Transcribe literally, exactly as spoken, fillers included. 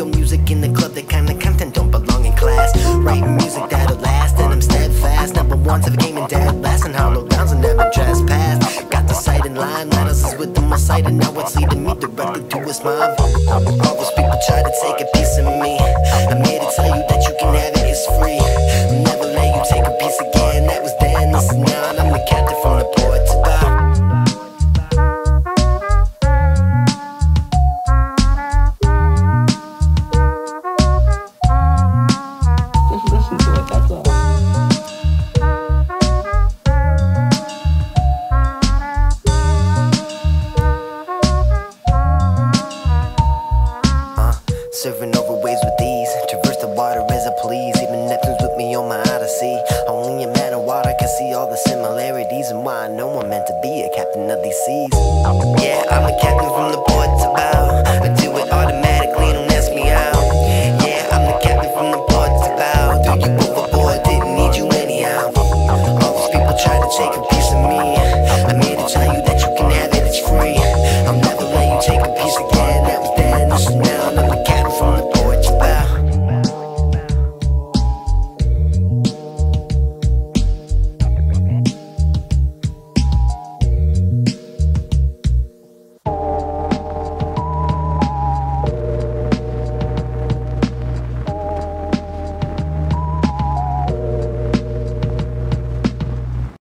Real music in the club, that kind of content don't belong in class. Writing music that'll last, and I'm steadfast. Number one to the game and dead last, and hollow downs and never trespass. Got the sight in line, Linus is with my sight, and now it's leading me directly to a smile. All those people try to take a piece of me. I'm here to tell you that you can have it, it's free. I'll never let you take a piece again. That was then, this is now, and I'm the captain from the port to bar. Just listen to it, that's all. Surfing over waves with ease, traverse the water as I please. Even Neptune's with me on my odyssey. Only a man of water can see all the similarities, and why I know I'm meant to be a captain of these seas. Yeah, I'm a captain from the